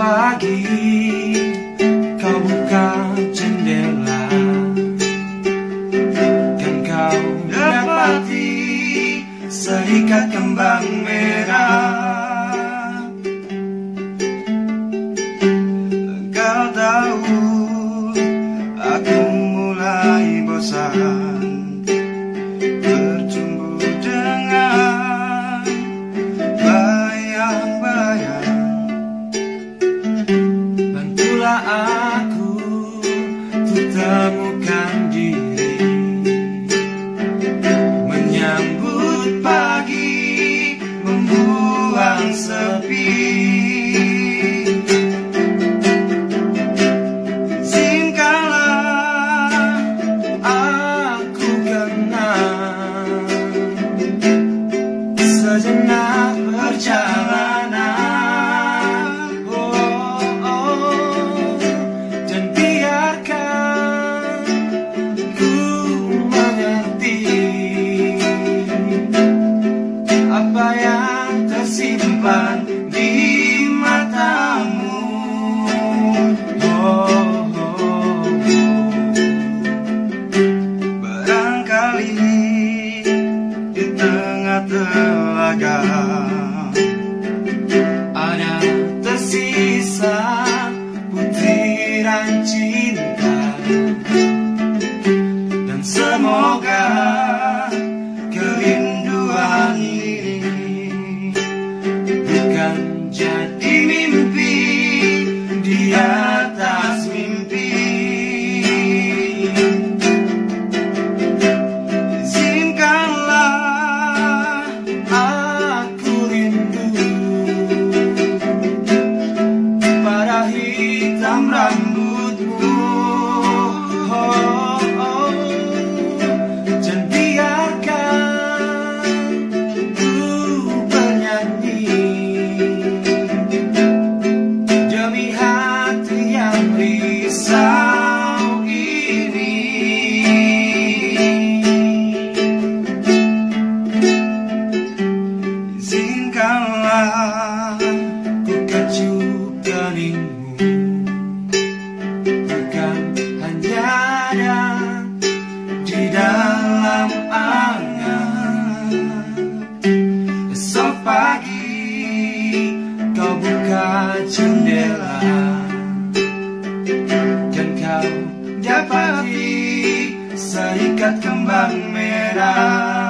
pagi kau buka jendela, kan kau dapati seikat kembang merah. Kau tahu aku mulai bosan berjumpa dengan bayang-bayang. Bantulah aku untuk temukan diri, menyambut pagi, membuang sepi. Sejenak perjalanan, dan biarkan ku mengerti apa yang tersimpan di matamu. Barangkali di tengah telaga ada tersisa butiran cinta, dan semoga kerinduan ini bukan jadi mimpi di atas mimpi. Hitam rambutmu, dan biarkan ku bernyanyi demi hati yang risau ini. Izinkanlah ku kecup keningmu, bukan hanya ada di dalam angan. Esok pagi kau buka jendela, dan kau dapati seikat kembang merah.